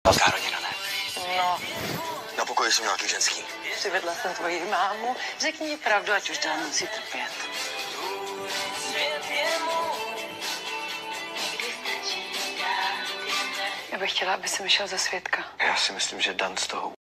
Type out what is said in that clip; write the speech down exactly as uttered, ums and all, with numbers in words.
Velká rodina, ne? No, Na pokoji jsem měla nějaký ženský. přivedla jsem tvoji mámu. Řekni jí pravdu, ať už dál musí trpět. Já bych chtěla, aby se mi šel za svědka. Já si myslím, že Dan z toho